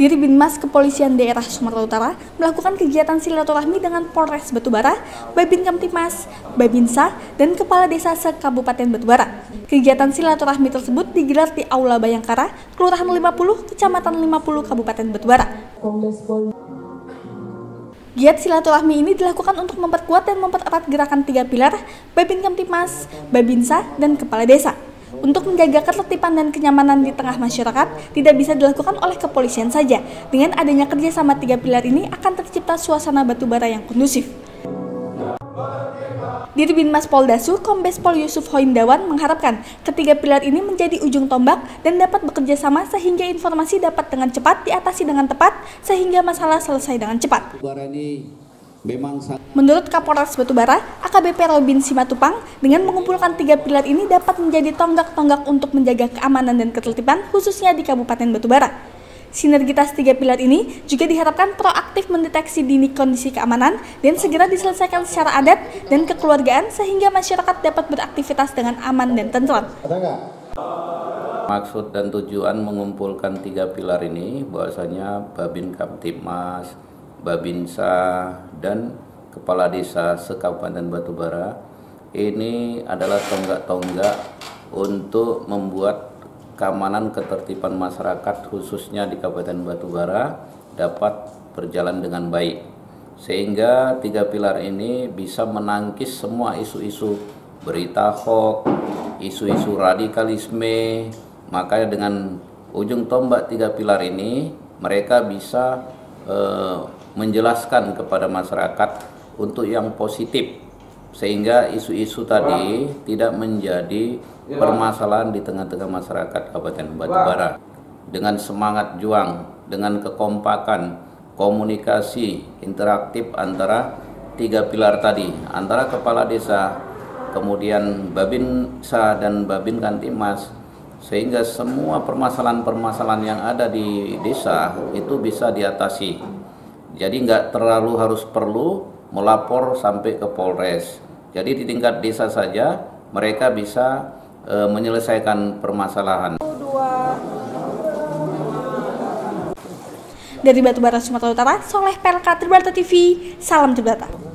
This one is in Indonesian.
Diribinmas Kepolisian Daerah Sumatera Utara melakukan kegiatan silaturahmi dengan Polres Batubara, Babin Kamtibmas, Babinsa, dan Kepala Desa se-Kabupaten Batubara. Kegiatan silaturahmi tersebut digelar di Aula Bayangkara, Kelurahan 50, Kecamatan 50, Kabupaten Batubara. Giat silaturahmi ini dilakukan untuk memperkuat dan mempererat gerakan 3 pilar Babin Kamtibmas, Babinsa, dan Kepala Desa. Untuk menjaga ketertiban dan kenyamanan di tengah masyarakat tidak bisa dilakukan oleh kepolisian saja. Dengan adanya kerjasama 3 pilar ini akan tercipta suasana Batubara yang kondusif. Diribinmas Poldasu, Kombes Pol Yusuf Hoindawan mengharapkan ketiga pilar ini menjadi ujung tombak dan dapat bekerja sama sehingga informasi dapat dengan cepat diatasi dengan tepat sehingga masalah selesai dengan cepat. Menurut Kapolres Batubara, AKBP Robin Simatupang, dengan mengumpulkan 3 pilar ini dapat menjadi tonggak-tonggak untuk menjaga keamanan dan ketertiban khususnya di Kabupaten Batubara. Sinergitas 3 pilar ini juga diharapkan proaktif mendeteksi dini kondisi keamanan dan segera diselesaikan secara adat dan kekeluargaan sehingga masyarakat dapat beraktivitas dengan aman dan tentram. Maksud dan tujuan mengumpulkan 3 pilar ini bahwasanya Babin Kamtibmas, Babinsa, dan Kepala Desa se-Kabupaten Batubara ini adalah tonggak-tonggak untuk membuat keamanan ketertiban masyarakat khususnya di Kabupaten Batubara dapat berjalan dengan baik. Sehingga 3 pilar ini bisa menangkis semua isu-isu berita hoax, isu-isu radikalisme. Makanya dengan ujung tombak 3 pilar ini mereka bisa menjelaskan kepada masyarakat untuk yang positif sehingga isu-isu tadi tidak menjadi permasalahan di tengah-tengah masyarakat Kabupaten Batubara. Dengan semangat juang, dengan kekompakan, komunikasi interaktif antara 3 pilar tadi, antara Kepala Desa, kemudian Babinsa dan Babin Kamtibmas, sehingga semua permasalahan-permasalahan yang ada di desa itu bisa diatasi. Jadi nggak terlalu harus perlu melapor sampai ke Polres. Jadi di tingkat desa saja mereka bisa menyelesaikan permasalahan. Dari Batubara, Sumatera Utara, Soleh PLK Tribrata TV, salam Tribrata.